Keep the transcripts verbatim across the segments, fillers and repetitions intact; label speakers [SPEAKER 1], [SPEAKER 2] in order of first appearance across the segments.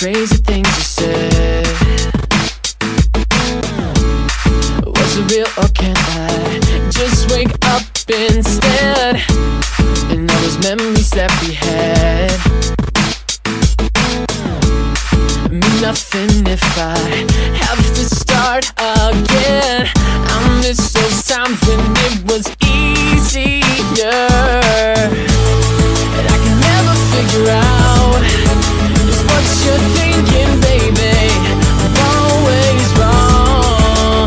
[SPEAKER 1] crazy things you said. Was it real or can I just wake up instead? And all those memories that we had mean nothing if I have to start again. I miss those times when it was easier, and I can never figure out just what you're thinking, baby. I'm always wrong.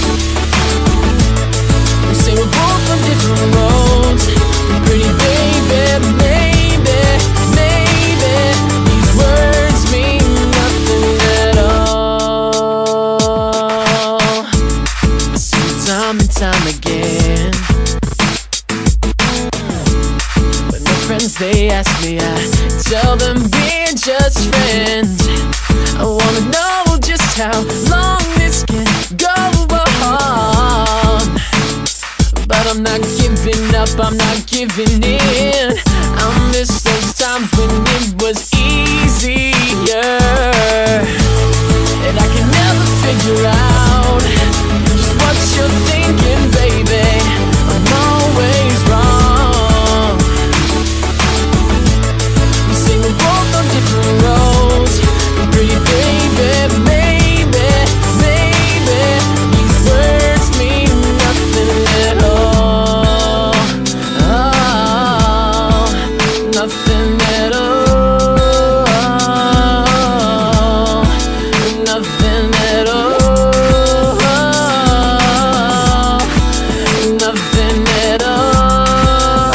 [SPEAKER 1] You say we're both on different roads, pretty baby, maybe, maybe these words mean nothing at all. I see it time and time again. When my friends, they ask me, I tell them we're just friends. I wanna know just how long this can go on, but I'm not giving up, I'm not giving in. I miss those times when it was easier, and I can never figure out just what you're thinking, baby. I'm always wrong. You say we're both on different roads, pretty baby, maybe, maybe these words mean nothing at all. Oh, nothing at all. Nothing at all. Nothing at all.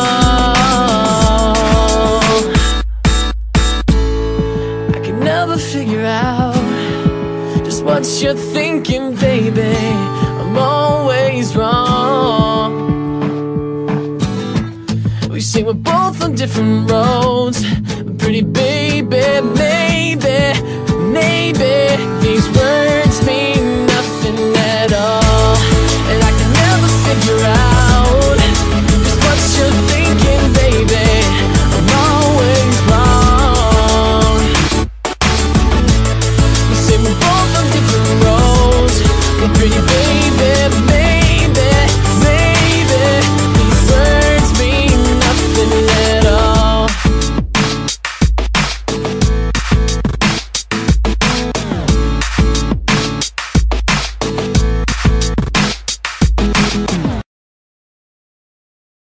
[SPEAKER 1] I can never figure out just what you're thinking, baby. I'm always wrong. We say we're both on different roads, pretty baby, maybe, maybe